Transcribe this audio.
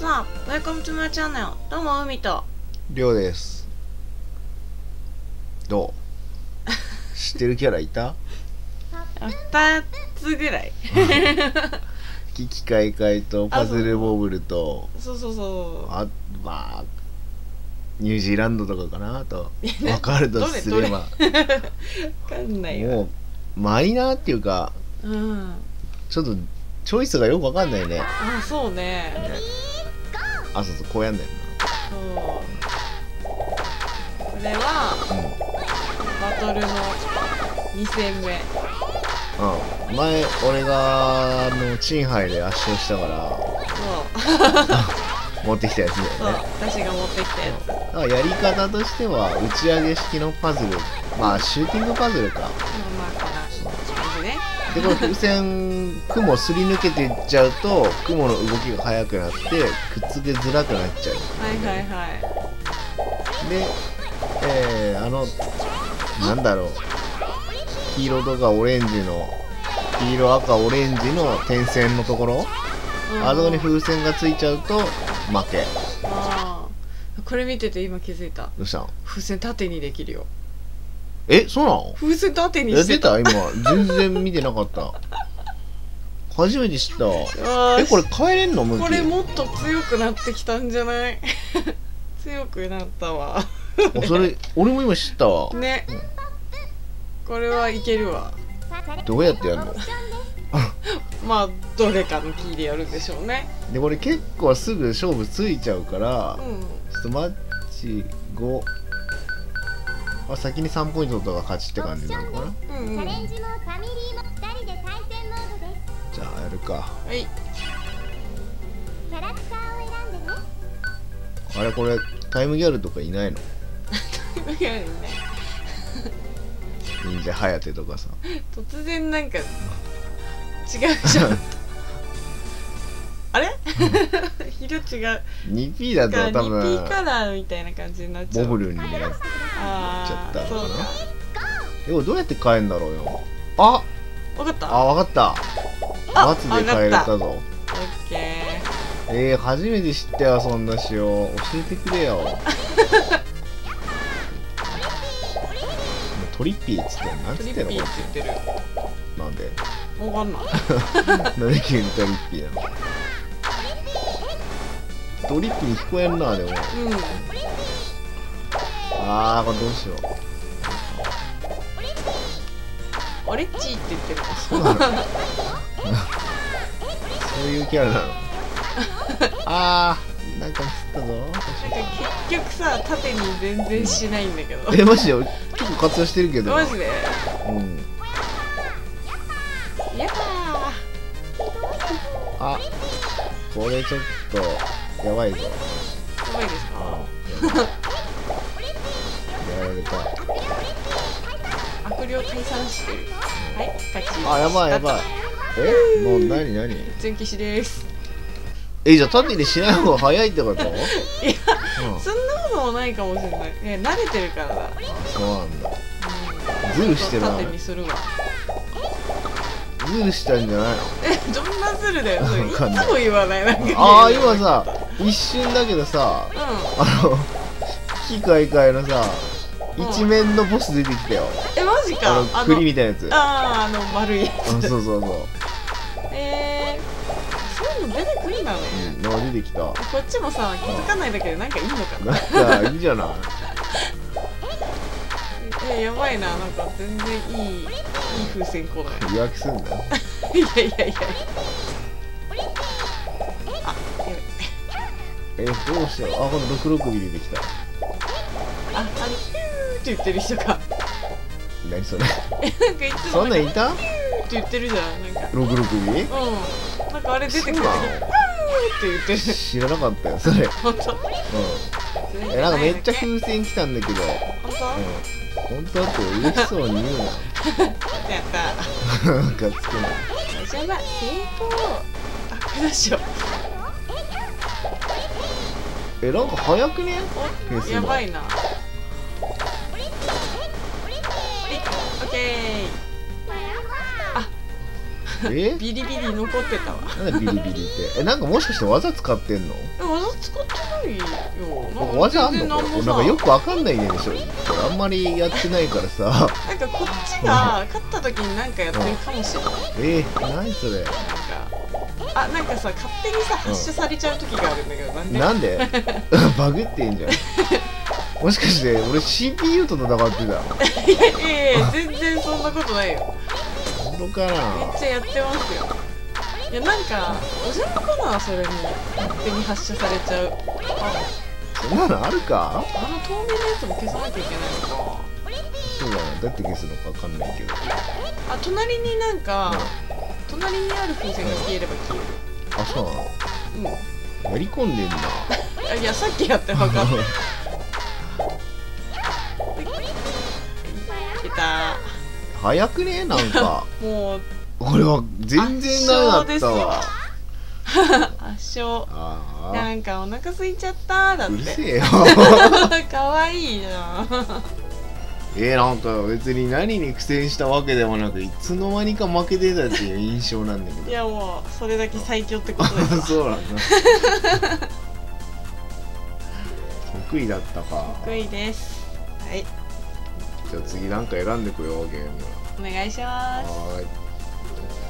さ、Welcome to my channel。どうも、海と。 りょうです。どう知ってるキャラいた 2つぐらい。 キキカイカイとパズルボブルと、 そうそうそう。 まあ、ニュージーランドとかかなと。わかるとすれば。 わかんないわ。 もう、マイナーっていうか、 うん。 ちょっと、チョイスがよくわかんないね。 あ、そうね。 あ、そうそう、こうやんだよそう。これは、バトルの2戦目。 うん。前、俺が、チンハイで圧勝したから、 そう。 持ってきたやつだそう、 よね。 私が持ってきたやつ。 だからやり方としては、打ち上げ式のパズル。まあ、シューティングパズルか。 まあ、かな。感じね。 で、これ風船、雲すり抜けていっちゃうと、雲の動きが速くなって、くっつけづらくなっちゃう。 はいはいはい。 で、なんだろう。黄色とかオレンジの、黄色、赤、オレンジの点線のところ、あそこに風船がついちゃうと、負け。 ああ。これ見てて今気づいた。 どうしたの？ 風船縦にできるよ。 え、そうなの？ 風船縦にやっしてた。 てた今。全然見てなかった。初めて知ったわ。 え、 これ変えれんの？向き。 これもっと強くなってきたんじゃない？強くなったわ。 それ、俺も今知ったわ。 ね。これはいけるわ。 どうやってやるの？ まあどれかのキーでやるんでしょうね。 で、これ結構すぐ勝負ついちゃうから、 うん。 ちょっとマッチ5、先に3ポイントとか勝ちって感じなのかな。 うんうん。はチャレンジもファミリーも2人で対戦モードです。 じゃあやるか。 い。 キャラクターを選んでね。 あれ、これタイムギャルとかいないの？ いやね。 忍者ハヤテとかさ。 突然なんか違うじゃん。あれ？色違う。 2P だと多分 2P カラーみたいな感じになっちゃう。 ボブルになっちゃああ、 ったのかそうか。 な。どうやって変えんだろうよ。あ、 わかった。 わかった。 あ松で変えれたぞ。 オッケ初めて知ったよ、そんな仕様。教えてくれよ。トリッピーっつってんの？なんー。トつってんの？ リッピーって言ってる。 なんで？ わかんない。 なんで急にトリッピーなの？トリッピーに聞こえんな、でも。 うん。 これどうしよう。 オレッチって言ってる。 そうなの？そういうキャラなの？なんかミスったぞ。 なんか結局さ、縦に全然しないんだけど。 マジで俺結構活用してるけど。 マジで？ うん。 やだこれちょっとやばいぞ。 ー。やばいですか？ やられた。 悪霊退散してる。はい、勝ち。 やばい。もう何？ 全消しです。 じゃあ縦にしない方が早いってこと？ いや、そんなこともないかもしれない。慣れてるからだ。 そうなんだ。ズルしてるな。 縦にするわ。 ズルしたんじゃないの？ どんなズルだよ。それいつわかんないも言わない。なんか今さ、一瞬だけどさ、機械界のさ、一面のボス出てきたよ。 マジか。 栗みたいなやつ。 丸いやつ。 そう。 そういうの出てくるんだね。 出てきた。 こっちもさ、気づかないだけでなんかいいのかな。 なんかいいじゃない。 やばいな、なんか全然いい風船来ない。 予約すんだよ。 いや。やばい。 どうしよう。この66ミリ出てきた。 ピューって言ってる人か。 何それ？ なんかいつもそんなんいた？ ピューって言ってるじゃん。なんか 66ミリ？ なんかあれ出てくるときピューって言ってる。 知らなかったよ、それ。 本当？ なんかめっちゃ風船来たんだけど。本当だって嬉しそうに言うな。 やったなんかつけない。 じゃあ成功。これどうしよう。 なんか早くね？ やばいな。オッケー。 えビリビリ残ってたわ。 なんでビリビリってなんかもしかして技使ってんの？ 技使ってないよ。 なんか技あんの？ 全然これなんかよくわかんないねでしょ。あんまりやってないからさ。 なんかこっちが勝った時になんかやってるかもしれない。 何それ？ なんかさ、勝手にさ発射されちゃう時があるんだけど、 なんで？バグってんじゃん。もしかして俺 CPU と戦ってた？ いや全然そんなことないよ。 本当かな？ めっちゃやってますよ。いやなんかお邪魔かな、それに勝手に発射されちゃう。 そんなのあるか？ 透明なやつも消さなきゃいけないのか。 そうだな、どうやって消すのかわかんないけど。 隣になんか、隣にある風船が消えれば消える。 あ、そうなの？やり込んでんな。 いやさっきやって分かった。いた。 早くね、なんか。 もう俺は全然なかったわ。 圧勝。なんかお腹空いちゃっただって。 うるせえよ。 可愛いじゃん。 なんか別に何に苦戦したわけでもなく、いつの間にか負けてたっていう印象なんだけど。 いやもうそれだけ最強ってことですわ。 そうなんだ。得意だったか。 得意です。はい。 じゃあ次なんか選んでくよ、ゲーム。 お願いします。 はーい。